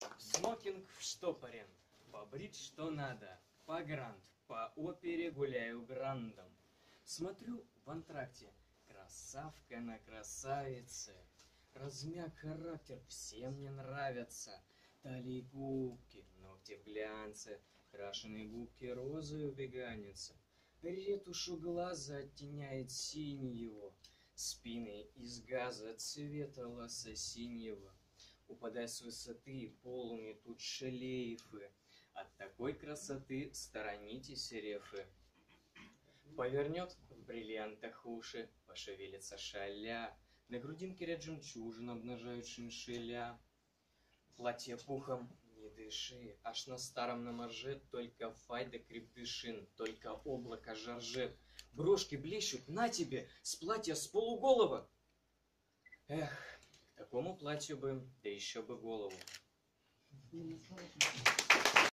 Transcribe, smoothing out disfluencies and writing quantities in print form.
Смокинг вштопорен, побрить что надо, погрант, по опере гуляю грандом. Смотрю в антракте, красавка на красавице, размяк характер, всем мне нравятся. Талии губки, ногти в глянце, крашеные губки розы убеганятся. Ретушь у глаза оттеняет синего, спины из газа цвета лососинего. Упадая с высоты, полу метут шлейфы. От такой красоты сторонитесь, рефы. Повернет в бриллиантах уши, пошевелится шаля. На грудинке ряд жемчужин обнажают шиншиля. Платье пухом не дыши, аж на старом на морже только файда крепдышин, только облако жаржет. Брошки блещут, на тебе, с платья с полуголова. Эх, к такому платью бы, да еще бы голову.